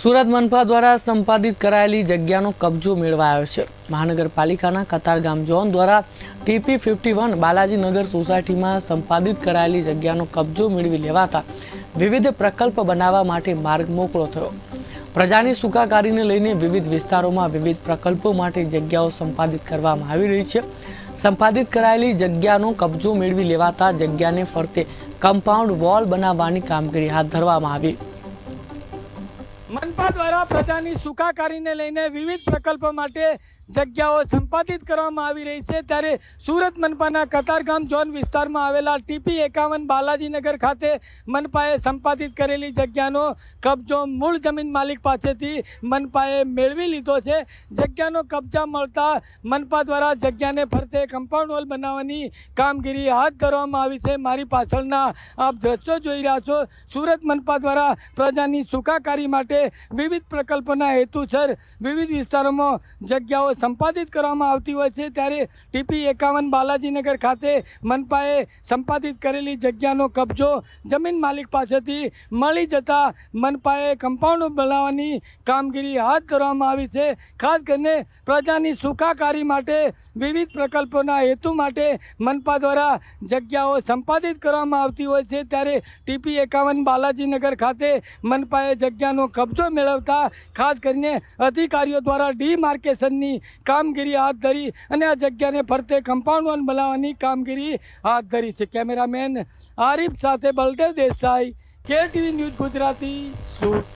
સુરત મનપા દ્વારા સંપાદિત કરાયેલી જગ્યાનો કબજો મેળવાયો છે। મહાનગરપાલિકાના કતારગામ ઝોન દ્વારા TP 51 બાલાજીનગર સોસાયટીમાં સંપાદિત કરાયેલી જગ્યાનો કબજો મેળવી લેવાતા વિવિધ પ્રકલ્પ બનાવવા માટે માર્ગ મોકળો થયો। પ્રજાની સુખાકારીને લઈને વિવિધ વિસ્તારોમાં વિવિધ પ્રકલ્પો માટે જગ્યાઓ સંપાદિત કરવામાં આવી રહી છે। સંપાદિત કરાયેલી જગ્યાનો કબજો મેળવી લેવાતા જગ્યાને ફરતે કમ્પાઉન્ડ વોલ બનાવવાની કામગીરી હાથ ધરવામાં આવી। मनपा द्वारा प्रजानी सुखाकारीने लईने विविध प्रकल्प माटे जग्याओ संपादित करवामां आवी रही छे। त्यारे सूरत मनपाना कतारगाम झोन विस्तारमां आवेला TP 51 बालाजीनगर खाते मनपाए संपादित करेली जग्यानो कब्जो मूळ जमीन मालिक पासेथी मनपाए मेळवी लीधो छे। जग्यानो कब्जा मळता मनपा द्वारा जग्याने फरते कम्पाउंड वॉल बनाववानी कामगीरी हाथ धरवामां आवी छे। मारी पाछळना आप दृश्यो जोई रह्या छो। सूरत मनपा द्वारा प्रजानी सुखाकारी माटे विविध प्रकल्पोना हेतुसर विविध विस्तारोमां जग्याओ संपादित करवामां आवती होय छे। त्यारे TP 51 बालाजीनगर खाते मनपाए संपादित करेली जग्यानो कब्जो जमीन मालिक पासेथी मळी जता मनपाए कम्पाउंड बनाववानी कामगीरी हाथ धरवामां आवी छे। खास करीने प्रजानी सुखाकारी माटे विविध प्रकल्पोना हेतु माटे मनपा द्वारा जग्याओ संपादित करवामां आवती होय छे। त्यारे TP 51 बालाजीनगर खाते मनपाए जग्यानो कब्जो मेळवता खास करीने अधिकारीओ द्वारा डिमार्केशननी कामगीरी हाथ धरी अने आ जग्याने फरते कम्पाउंड वॉल बनाववानी कामगीरी हाथ धरी छे। कैमरामेन आरिफ साथे बलदेव देसाई, KTV न्यूज गुजराती, सूरत।